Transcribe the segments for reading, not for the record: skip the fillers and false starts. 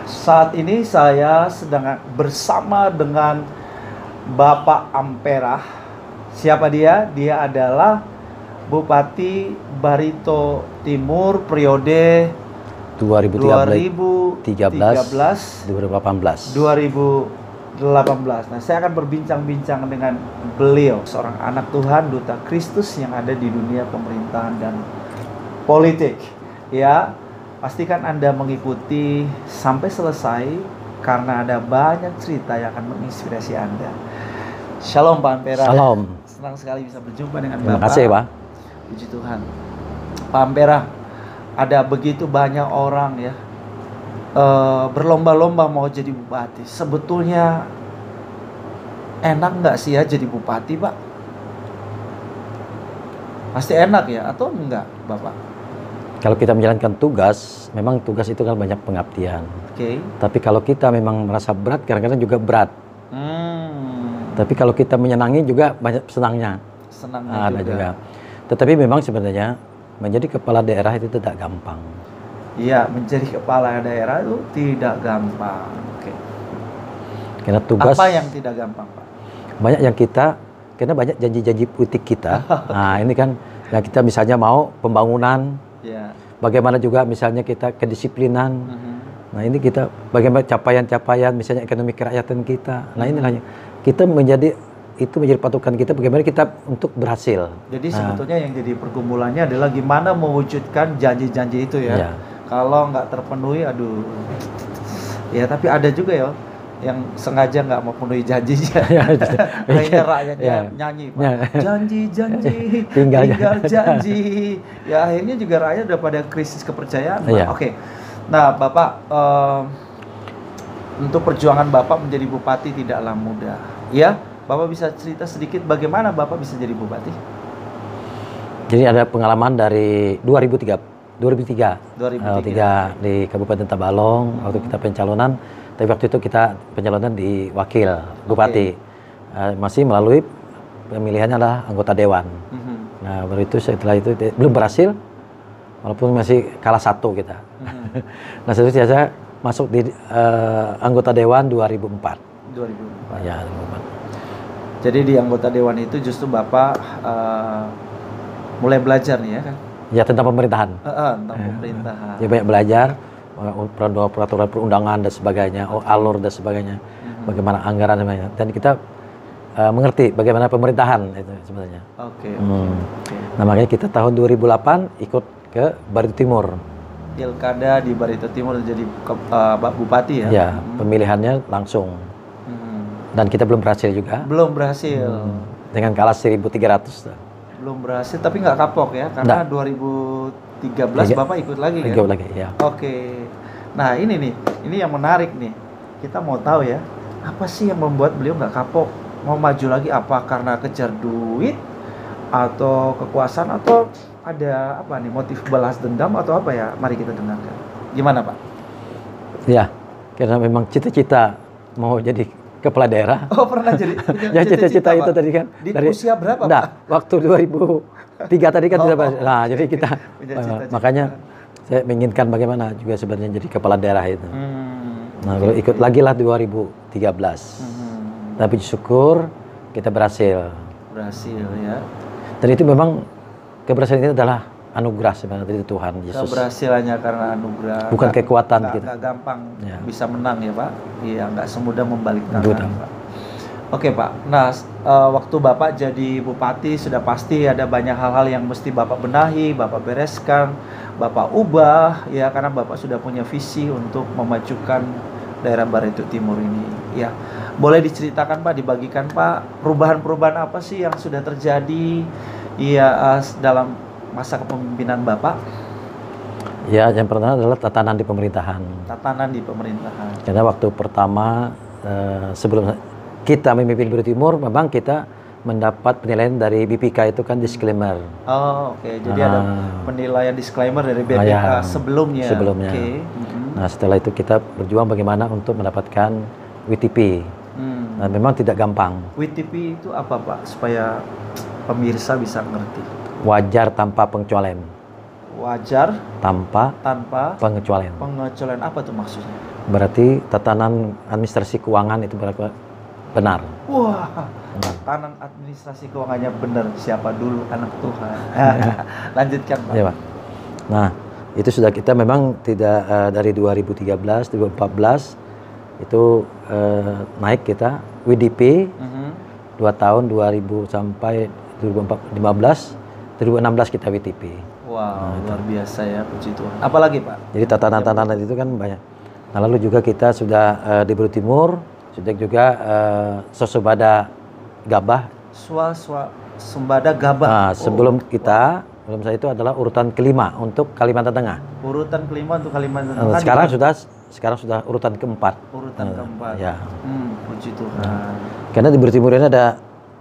Saat ini saya sedang bersama dengan Bapak Ampera. Siapa dia? Dia adalah Bupati Barito Timur periode 2018. 2018. Nah, saya akan berbincang-bincang dengan beliau, seorang anak Tuhan, duta Kristus yang ada di dunia pemerintahan dan politik. Ya, pastikan Anda mengikuti sampai selesai karena ada banyak cerita yang akan menginspirasi Anda. Shalom Pak Ampera. Shalom. Senang sekali bisa berjumpa dengan Terima Bapak. kasih Pak. Puji Tuhan. Pak Ampera, ada begitu banyak orang ya berlomba-lomba mau jadi bupati. Sebetulnya enak nggak sih ya jadi bupati, Pak? Pasti enak ya, atau enggak, Bapak? Kalau kita menjalankan tugas, memang tugas itu kan banyak pengabdian. Oke. Tapi kalau kita memang merasa berat, kadang-kadang juga berat. Tapi kalau kita menyenangi juga banyak senangnya. Senangnya ada juga. Tetapi memang sebenarnya menjadi kepala daerah itu tidak gampang. Iya, menjadi kepala daerah itu tidak gampang. Oke. Karena tugas. Apa yang tidak gampang, Pak? Banyak yang karena banyak janji-janji politik kita. Nah ini kan, yang kita misalnya mau pembangunan. Ya. Bagaimana juga misalnya kita kedisiplinan. Nah ini kita bagaimana capaian-capaian misalnya ekonomi kerakyatan kita. Nah inilah kita menjadi patokan kita bagaimana kita untuk berhasil. Jadi sebetulnya yang jadi pergumulannya adalah gimana mewujudkan janji-janji itu ya. Kalau nggak terpenuhi, aduh. Ya tapi ada juga ya yang sengaja nggak mau penuhi janjinya. Akhirnya rakyatnya nyanyi, Pak. Janji-janji, tinggal janji. Ya akhirnya juga rakyat udah pada krisis kepercayaan. Oke. Nah Bapak, untuk perjuangan Bapak menjadi bupati tidaklah mudah. Ya, Bapak bisa cerita sedikit bagaimana Bapak bisa jadi bupati? Jadi ada pengalaman dari 2003 di Kabupaten Tabalong waktu kita pencalonan. Tapi waktu itu kita pencalonan di wakil bupati, masih melalui pemilihannya adalah anggota dewan. Nah baru itu setelah itu belum berhasil, walaupun masih kalah satu kita. Nah seterusnya saya masuk di anggota dewan 2004. 2004. Ya 2004. Jadi di anggota dewan itu justru Bapak mulai belajar nih ya kan? Ya tentang pemerintahan. Tentang pemerintahan. Ya banyak belajar. Peraturan perundangan dan sebagainya, alur dan sebagainya, bagaimana anggaran sebenarnya, dan kita mengerti bagaimana pemerintahan itu sebenarnya. Oke. Nah makanya kita tahun 2008 ikut ke Barito Timur. Pilkada di Barito Timur jadi bupati ya? Ya, pemilihannya langsung. Dan kita belum berhasil juga. Belum berhasil. Dengan kalah 1.300. Belum berhasil, tapi nggak kapok ya, karena 2013 Bapak ikut lagi kan? Ikut lagi, ya. Oke. Nah ini yang menarik nih. Kita mau tahu ya, apa sih yang membuat beliau nggak kapok? Mau maju lagi apa karena kejar duit? Atau kekuasaan? Atau ada apa nih, motif balas dendam atau apa ya? Mari kita dengarkan. Gimana Pak? Ya, karena memang cita-cita mau jadi kepala daerah. Oh pernah jadi? Ya cita-cita itu tadi kan. Dari usia berapa Pak? Waktu 2003 tadi kan sudah. Nah jadi kita makanya saya menginginkan bagaimana juga sebenarnya jadi kepala daerah itu. Nah baru ikut lagi lah 2013. Tapi syukur kita berhasil. Berhasil ya. Dan itu memang keberhasilan itu adalah anugerah sebenarnya dari Tuhan Yesus. Keberhasilannya karena anugerah. Bukan kekuatan kita. Nggak gampang bisa menang ya Pak. Iya, nggak semudah membalik tangan Pak. Oke Pak. Nah, waktu Bapak jadi bupati sudah pasti ada banyak hal-hal yang mesti Bapak benahi, Bapak bereskan, Bapak ubah ya, karena Bapak sudah punya visi untuk memajukan daerah Barito Timur ini. Ya, boleh diceritakan Pak, dibagikan Pak, perubahan-perubahan apa sih yang sudah terjadi ya dalam masa kepemimpinan Bapak? Ya, yang pertama adalah tatanan di pemerintahan. Tatanan di pemerintahan. Karena waktu pertama sebelum kita memimpin Barito Timur, memang kita mendapat penilaian dari BPK itu kan disclaimer. Oh, oke. Jadi ada penilaian disclaimer dari BPK sebelumnya. Nah, setelah itu kita berjuang bagaimana untuk mendapatkan WTP. Nah, memang tidak gampang. WTP itu apa Pak? Supaya pemirsa bisa ngerti. Wajar tanpa pengecualian. wajar tanpa tanpa pengecualian. pengecualian. Apa tuh maksudnya? Berarti tatanan administrasi keuangan itu berapa benar. Wah, tatanan administrasi keuangannya benar. Siapa dulu anak Tuhan? Lanjutkan, Pak. Ya, Pak. Nah, itu sudah kita memang tidak dari 2013, 2014 itu naik kita WDP 2 tahun 2000 sampai 2015, 2016 kita WTP. Wow, luar biasa ya, puji Tuhan. Apalagi, Pak? Jadi tatanan-tatanan itu kan banyak. Nah, lalu juga kita sudah di Buru Timur, sudah juga swasembada gabah. Swasembada gabah. Nah, sebelum saya itu adalah urutan kelima untuk Kalimantan Tengah. Urutan kelima untuk Kalimantan Tengah. Sekarang sudah urutan keempat. Urutan keempat. Ya. Puji Tuhan. Karena di Buru Timur ini ada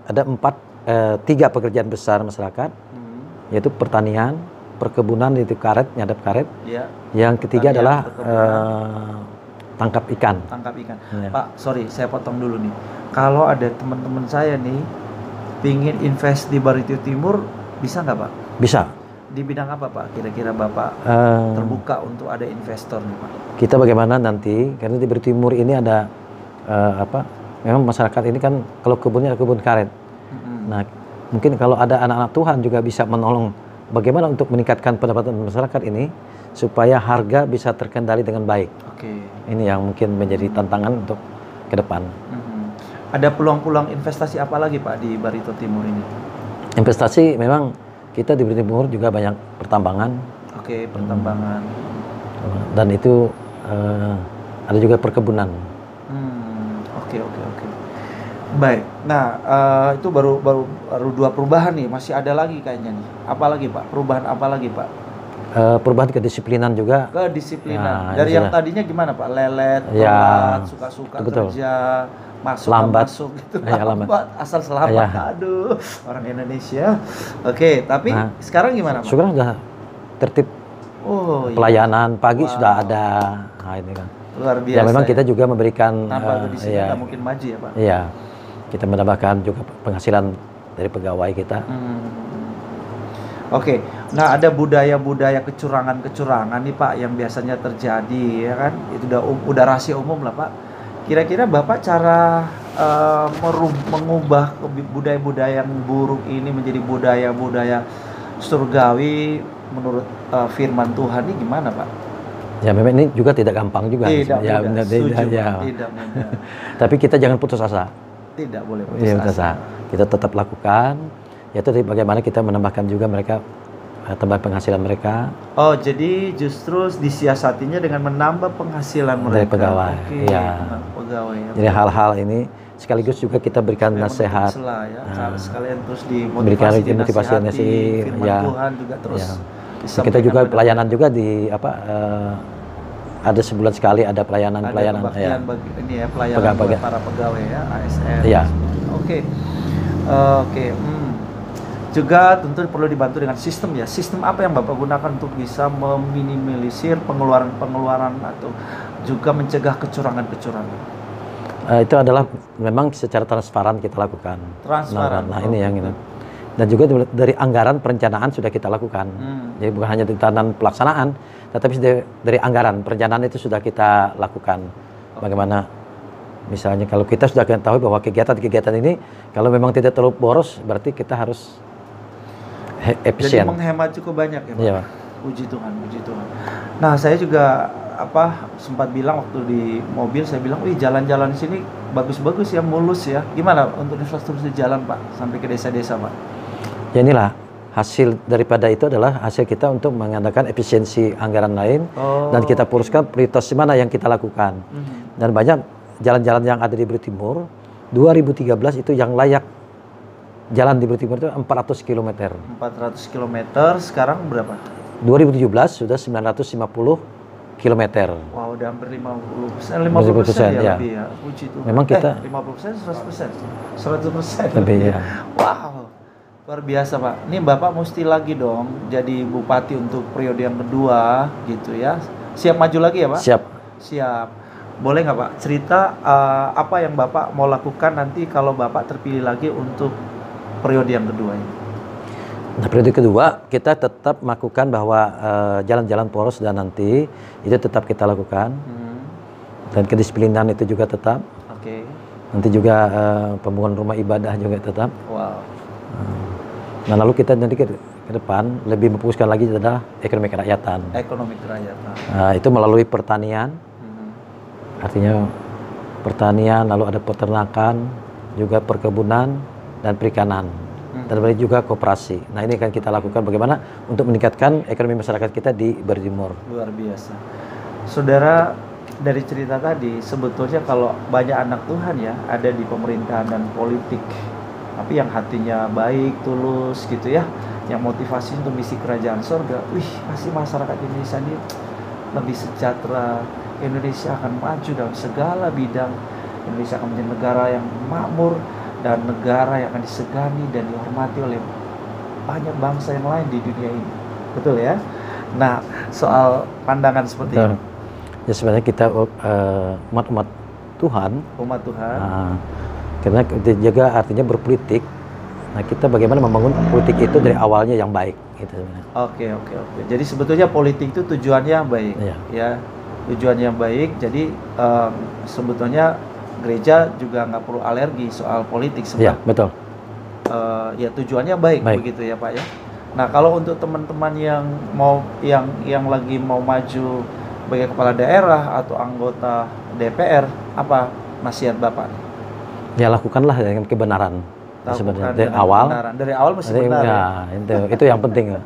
3 pekerjaan besar masyarakat, yaitu pertanian, perkebunan itu karet, nyadap karet. Ya. Yang ketiga adalah tangkap ikan. Tangkap ikan. Ya. Pak, sorry, saya potong dulu nih. Kalau ada teman-teman saya nih pingin invest di Barito Timur, bisa nggak, Pak? Bisa. Di bidang apa, Pak? Kira-kira Bapak terbuka untuk ada investor nih, Pak? Kita bagaimana nanti, karena di Barito Timur ini ada memang masyarakat ini kan kalau kebunnya kebun karet. Nah, mungkin kalau ada anak-anak Tuhan juga bisa menolong bagaimana untuk meningkatkan pendapatan masyarakat ini supaya harga bisa terkendali dengan baik. Oke. Ini yang mungkin menjadi tantangan untuk ke depan. Ada peluang-peluang investasi apa lagi, Pak, di Barito Timur ini? Investasi memang kita di Barito Timur juga banyak pertambangan. Oke, pertambangan. Dan itu ada juga perkebunan. Oke. Baik. Nah, itu baru 2 perubahan nih. Masih ada lagi kayaknya nih. Apa lagi, Pak? Perubahan apa lagi, Pak? Perubahan kedisiplinan juga. Kedisiplinan. Ya, dari yang tadinya gimana, Pak? Lelet, telat, suka-suka kerja, masuk gitu. Lambat, asal selamat. Ya. Aduh, orang Indonesia. Oke, tapi sekarang gimana, Pak? Sekarang sudah tertib. Pelayanan pagi sudah ada. Nah, ini kan. Luar biasa. Ya memang kita juga memberikan tanpa kedisiplinan nggak mungkin maju ya, Pak. Iya. Kita menambahkan juga penghasilan dari pegawai kita. Oke. Nah, ada budaya-budaya kecurangan-kecurangan nih, Pak, yang biasanya terjadi ya kan? Itu udah rahasia umum lah, Pak. Kira-kira Bapak cara mengubah budaya-budaya yang buruk ini menjadi budaya-budaya surgawi menurut firman Tuhan ini gimana, Pak? Ya memang ini juga tidak gampang juga. Tidak ya, mudah. Tidak mudah. Tapi kita jangan putus asa. Tidak boleh putus asa. Kita tetap lakukan. Yaitu bagaimana kita menambahkan juga mereka tambah penghasilan mereka. Oh, jadi justru disiasatinya dengan menambah penghasilan mereka. Dari pegawai. Oke. Ya. Pegawai. Ya. Jadi hal-hal ini sekaligus juga kita berikan nasihat. Sekalian terus berikan motivasi firman Tuhan juga terus. Ya. Kita juga pelayanan juga di ada sebulan sekali ada pelayanan pelayanan buat para pegawai ya, ASN. Iya. Oke. Juga tentu perlu dibantu dengan sistem ya. Sistem apa yang Bapak gunakan untuk bisa meminimalisir pengeluaran atau juga mencegah kecurangan-kecurangan? Itu adalah memang secara transparan kita lakukan. Transparan. Nah, ini yang ini. Dan juga dari anggaran perencanaan sudah kita lakukan. Jadi bukan hanya di tatanan pelaksanaan, tetapi dari anggaran perencanaan itu sudah kita lakukan. Bagaimana misalnya kalau kita sudah tahu bahwa kegiatan-kegiatan ini kalau memang tidak terlalu boros, berarti kita harus efisien. Jadi menghemat cukup banyak ya, Pak? Iya, Pak. Puji Tuhan. Nah, saya juga sempat bilang waktu di mobil, saya bilang, wih, jalan-jalan di sini bagus-bagus ya, mulus ya. Gimana untuk infrastruktur jalan, Pak, sampai ke desa-desa, Pak? Ya inilah hasil daripada itu adalah hasil kita untuk mengandalkan efisiensi anggaran lain dan kita puruskan prioritas mana yang kita lakukan. Dan banyak jalan-jalan yang ada di Buru Timur 2013 itu yang layak jalan di Buru Timur itu 400 km. 400 km, sekarang berapa? 2017 sudah 950 km. Wow, udah hampir 50% ya, lebih ya. Puji Tuhan. Memang kita 50%, 100%. Lebih ya. Wow. Luar biasa, Pak. Ini Bapak mesti lagi dong jadi bupati untuk periode yang kedua gitu ya. Siap maju lagi ya, Pak? Siap. Boleh nggak, Pak, cerita apa yang Bapak mau lakukan nanti kalau Bapak terpilih lagi untuk periode yang kedua ini? Nah, periode kedua kita tetap melakukan bahwa jalan-jalan poros dan nanti itu tetap kita lakukan. Dan kedisiplinan itu juga tetap. Oke. Nanti juga pembangunan rumah ibadah juga tetap. Wow. Nah, lalu kita nanti ke depan lebih memfokuskan lagi adalah ekonomi kerakyatan. Ekonomi kerakyatan. Nah, itu melalui pertanian. Artinya pertanian, lalu ada peternakan, juga perkebunan dan perikanan. Dan juga koperasi. Nah, ini akan kita lakukan bagaimana untuk meningkatkan ekonomi masyarakat kita di Bari Timur. Luar biasa. Saudara, dari cerita tadi sebetulnya kalau banyak anak Tuhan ya ada di pemerintahan dan politik, tapi yang hatinya baik, tulus gitu ya, yang motivasi untuk misi kerajaan surga, pasti masyarakat Indonesia ini lebih sejahtera. Indonesia akan maju dalam segala bidang. Indonesia akan menjadi negara yang makmur dan negara yang akan disegani dan dihormati oleh banyak bangsa yang lain di dunia ini. Betul ya? Nah, soal pandangan seperti ini. Ya, sebenarnya kita umat Tuhan. Umat Tuhan. Karena kita juga artinya berpolitik. Nah, kita bagaimana membangun politik itu dari awalnya yang baik. Gitu sebenarnya. Oke. Jadi sebetulnya politik itu tujuannya baik. Ya, tujuannya baik. Jadi sebetulnya gereja juga nggak perlu alergi soal politik sebab. Ya, betul. Ya tujuannya baik begitu ya Pak ya. Nah, kalau untuk teman-teman yang lagi mau maju sebagai kepala daerah atau anggota DPR, apa nasihat Bapak? Ya, lakukanlah dengan kebenaran. Sebenarnya dari awal. Dari awal mesti benar. Ya, itu yang penting.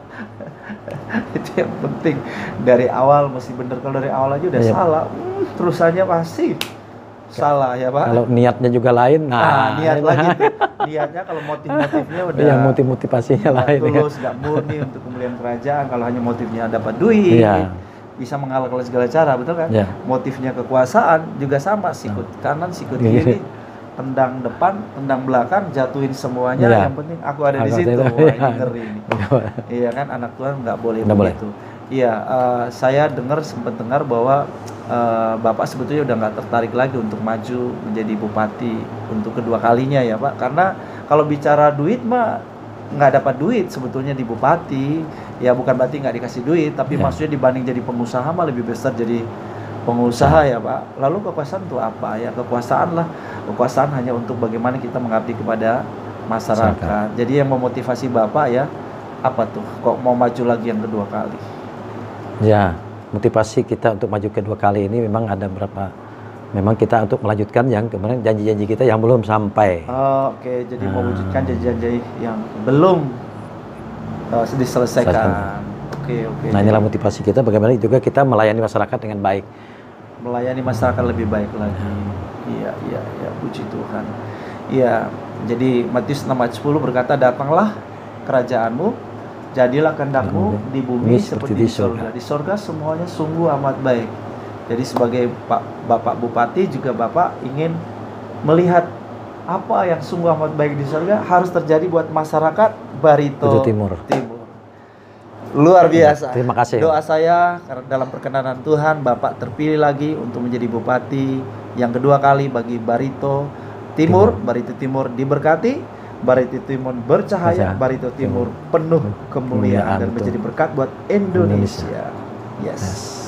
Itu yang penting. Dari awal mesti benar. Kalau dari awal aja udah salah, terusannya pasti salah ya Pak. Kalau niatnya juga lain, niat lagi tuh. Niatnya kalau motifnya udah. Ya, motivasinya lain. Tulus, nggak murni untuk kemuliaan kerajaan. Kalau hanya motifnya dapat duit, bisa mengalahkan segala cara, betul kan? Motifnya kekuasaan juga sama, sikut kanan, sikut kiri, tendang depan, tendang belakang, jatuhin semuanya. Yang penting aku ada di situ. Wah, ini ngeri ini. Iya kan, anak Tuhan nggak boleh begitu. Iya, saya sempat dengar bahwa Bapak sebetulnya udah nggak tertarik lagi untuk maju menjadi bupati untuk kedua kalinya ya Pak, karena kalau bicara duit mah nggak dapat duit sebetulnya di bupati, ya bukan berarti nggak dikasih duit, tapi maksudnya dibanding jadi pengusaha mah lebih besar jadi pengusaha ya Pak. Lalu kekuasaan itu apa ya? Kekuasaan hanya untuk bagaimana kita mengabdi kepada masyarakat. Jadi yang memotivasi Bapak ya apa tuh? Kok mau maju lagi yang kedua kali? Ya, motivasi kita untuk maju kedua kali ini memang ada berapa. Memang kita untuk melanjutkan yang kemarin janji-janji kita yang belum sampai. Oke, jadi mewujudkan janji-janji yang belum diselesaikan. Oke. Nah, inilah motivasi kita bagaimana juga kita melayani masyarakat dengan baik. Melayani masyarakat lebih baik lagi. Iya, puji Tuhan. Iya, jadi Matius 6 ayat 10 berkata, datanglah kerajaanmu, jadilah kehendakmu di bumi seperti di surga. Di surga semuanya sungguh amat baik. Jadi sebagai Bapak Bupati juga Bapak ingin melihat apa yang sungguh amat baik di surga harus terjadi buat masyarakat Barito Timur. Luar biasa. Terima kasih. Doa saya dalam perkenanan Tuhan Bapak terpilih lagi untuk menjadi Bupati yang kedua kali bagi Barito Timur. Barito Timur diberkati, Barito Timur bercahaya, Barito Timur penuh kemuliaan dan menjadi berkat buat Indonesia. Yes.